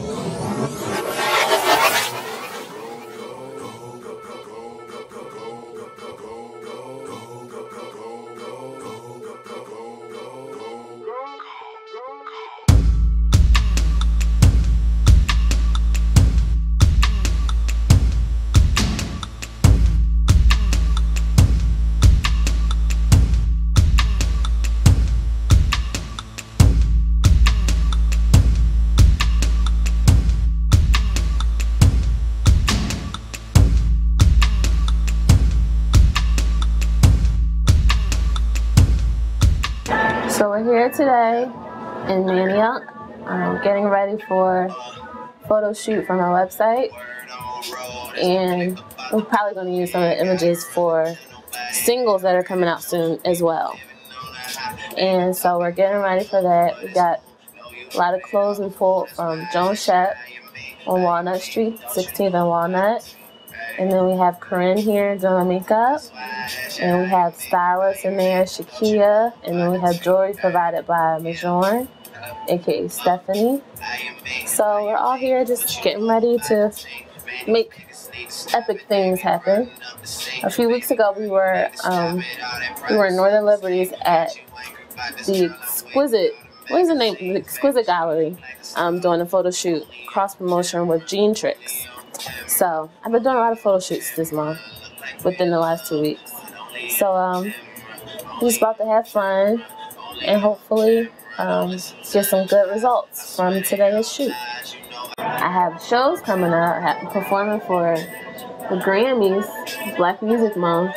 So we're here today in Manayunk, getting ready for a photo shoot from our website, and we're probably going to use some of the images for singles that are coming out soon as well. And so we're getting ready for that. We got a lot of clothes we pulled from Joan Shep on Walnut Street, 16th and Walnut. And then we have Corinne here doing my makeup. And we have stylists in there, Shakia. And then we have jewelry provided by Majourn, aka Stephanie. So we're all here just getting ready to make epic things happen. A few weeks ago we were in Northern Liberties at the Exquisite, what is the name? The Exquisite Gallery, doing a photo shoot, cross promotion with Gene Tricks. So I've been doing a lot of photo shoots this month, within the last 2 weeks. So we're just about to have fun and hopefully get some good results from today's shoot. I have shows coming up. I'm performing for the Grammys, Black Music Month,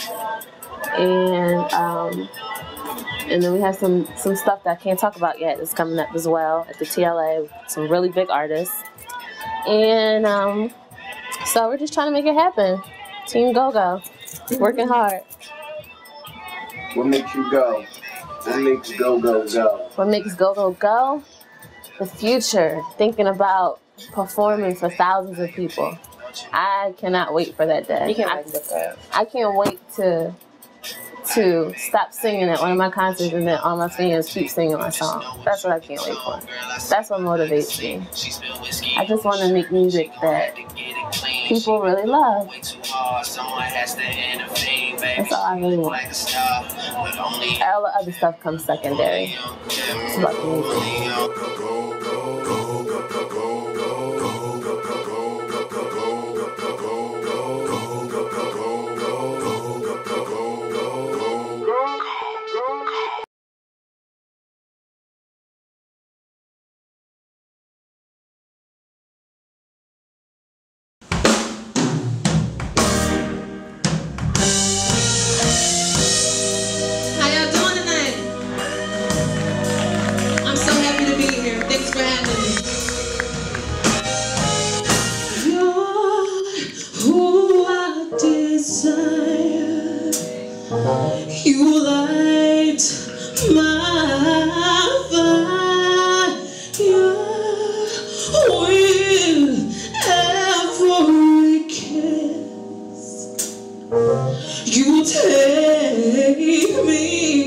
and then we have some stuff that I can't talk about yet that's coming up as well at the TLA with some really big artists. And so we're just trying to make it happen. Team Go-Go, working hard. What makes you go? What makes Go-Go go? What makes Go-Go go? The future, thinking about performing for thousands of people. I cannot wait for that day. I can't wait to stop singing at one of my concerts and then all my fans keep singing my song. That's what I can't wait for. That's what motivates me. I just want to make music that people really love. That's all I really want. All the other stuff comes secondary. It's about the music. You light my fire with every kiss. You take me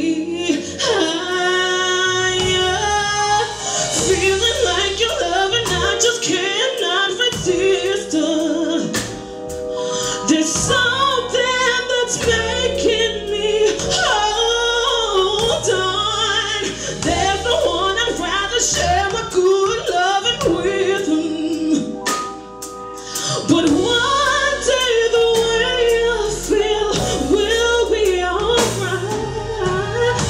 higher, feeling like your love and I just cannot resist. There's something that's making me hold on. There's no one I'd rather share my good loving with. But one day the way I feel will be alright.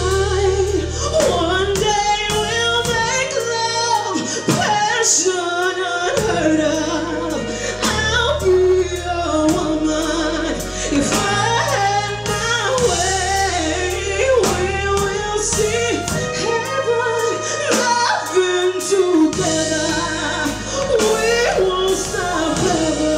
One day we'll make love, passion unheard of. I'll be your woman if I had my way. We will see heaven loving together. We won't stop ever.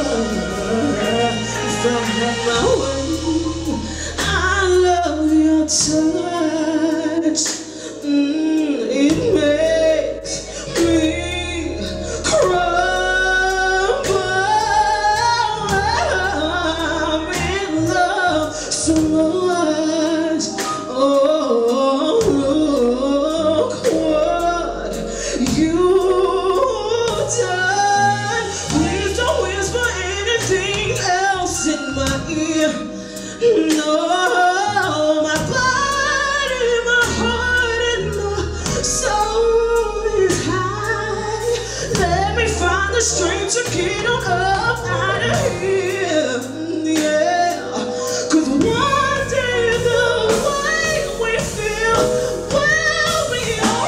get on up out of here. Yeah, 'cause one day the way we feel will be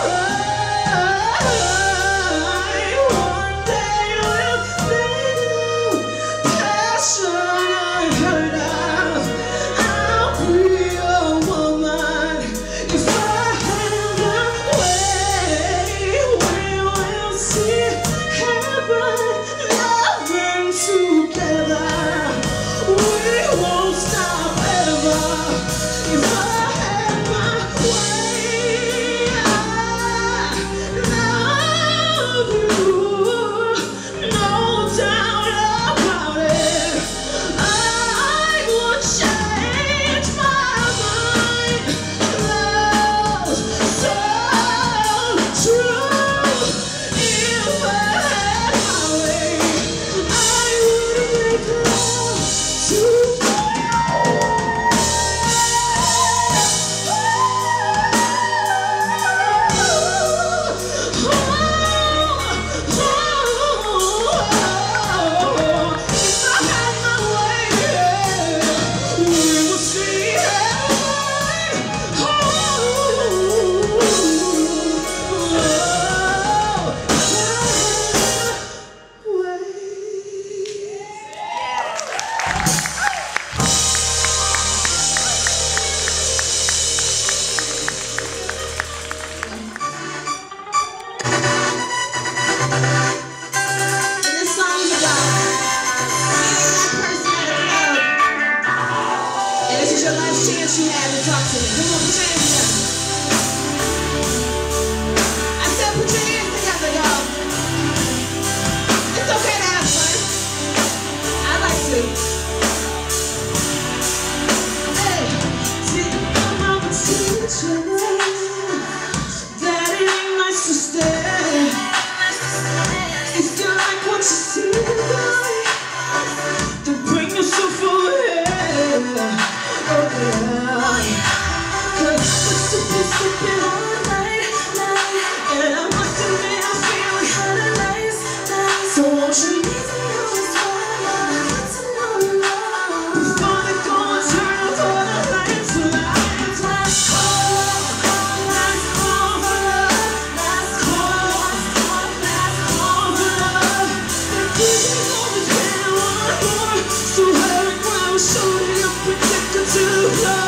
alright. One day we'll fade passion hurt us. I'll be a woman if I had my way. We will see heaven loving together. We won't stop ever. If I had my way, I love you, no doubt about it. I would change my mind. Love's so true. If I had my way, I would make love to you. Chance you had to talk to me. Come on, put your hands together. I said put your hands together, y'all. It's okay to have fun. I like to. Hey, didn't come out to each other. That it ain't nice to stay. If you like what you see, then bring yourself over here. Cause we're sipping all night, and I must admit I feel kinda nice. So won't you leave me on this one? Before they go and turn off all the lights. Last call for love. They're giving all the time one more. So hurry, ground, show me a protector to the floor.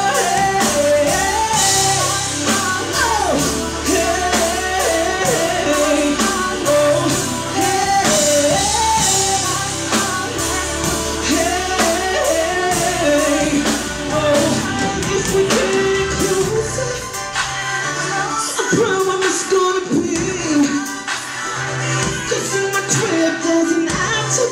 Cause in my crib there's an after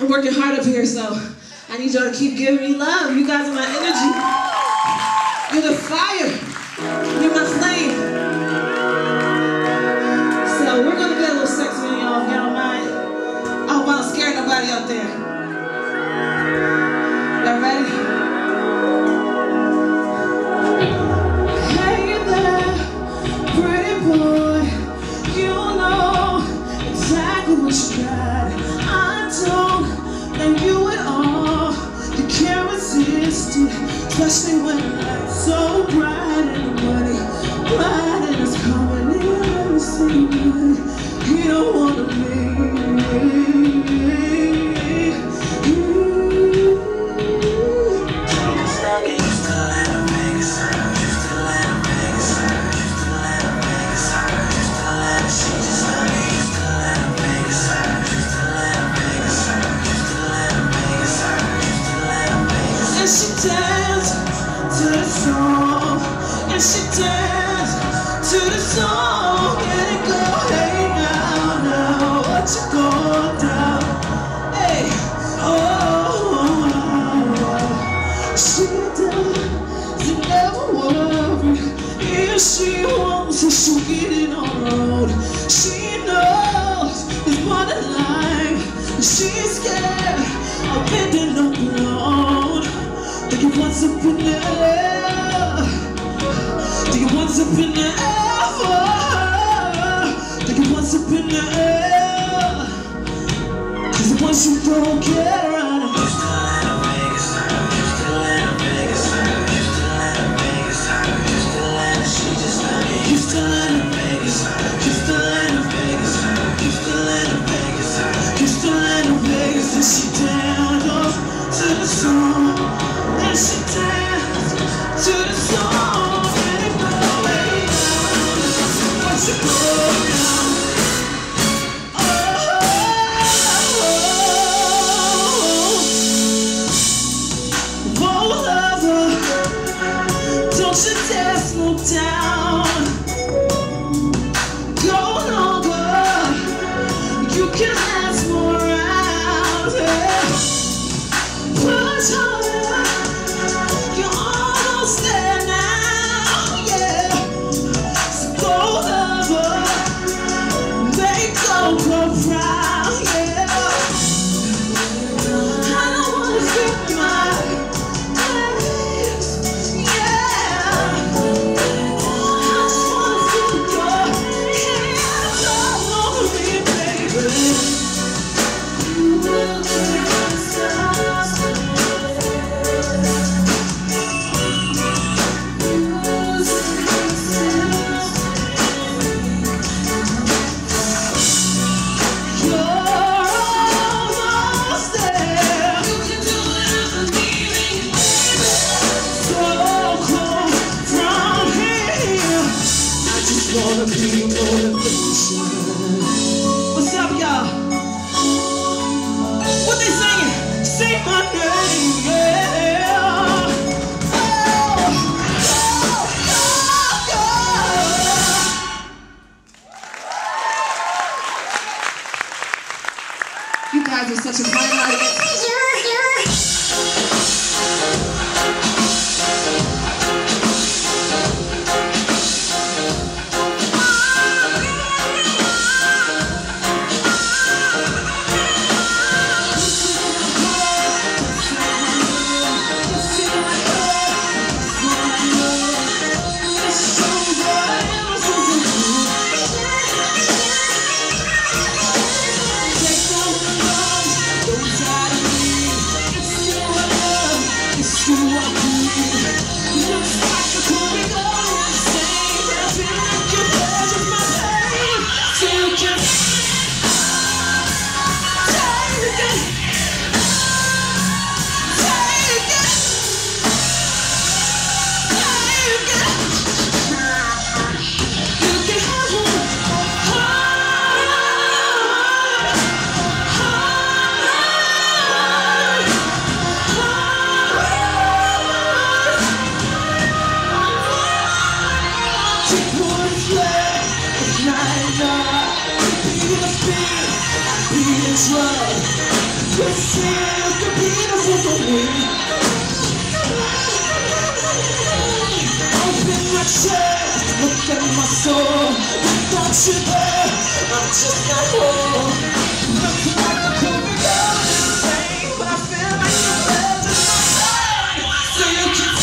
I'm working hard up here, so I need y'all to keep giving me love. You guys are my energy. You're the fire. You're my flame. So we're gonna get a little sexy on y'all, if y'all don't mind. I hope I don't scare nobody out there. Y'all ready? Hey there, pretty boy. You know exactly what you got. I don't like you at all. You can't resist it, especially when the light's so bright and money bright and it's coming in every single night. You don't wanna to the song and it go, hey now, what you going down? Hey, she doesn't never worry. If she wants it, she'll get it on the road. She knows it's more than life. She's scared of ending up alone. Think it wants up in the air. Think it wants up in the air. Think it wants up in the air. Cause once you don't get around it, used to land in Vegas, used to land in Vegas, used to land in Vegas, used to land, she just found me. Used to land in Vegas, used to land in Vegas, used to land in Vegas, used to land in Vegas. And she danced up to the song, and she danced to the song. Don't you dare slow down. Go longer. You can last more rounds. Push harder. You're almost there now. Yeah. So go longer. Make go proud. Yeah. I don't wanna skip my what's up, y'all? What they singing? Say my name, yeah. You guys are such a fine audience. Take some love, don't try to yourself to be beautiful for me. Open my chest, look at my soul. Don't you dare, I'm just not whole. Look like a cool girl, insane, but I feel like you're better than my side. So you can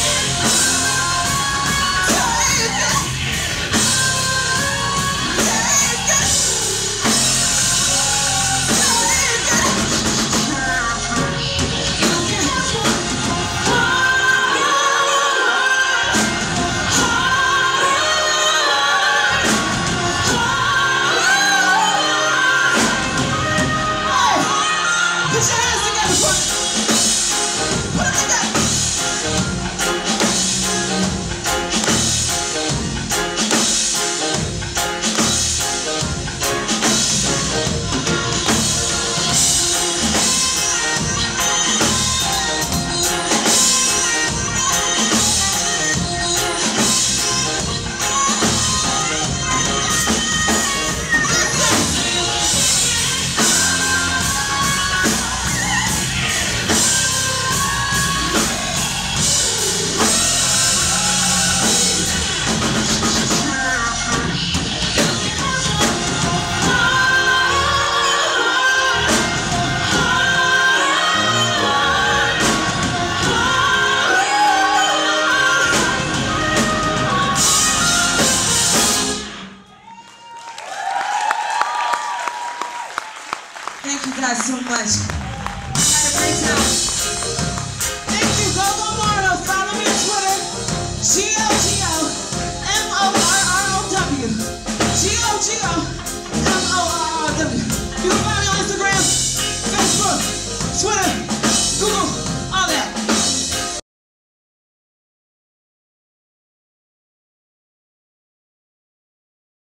thank you guys so much. I had a great time. Thank you, Go Marlo. Follow me on Twitter. GOGO MORROW. GOGO.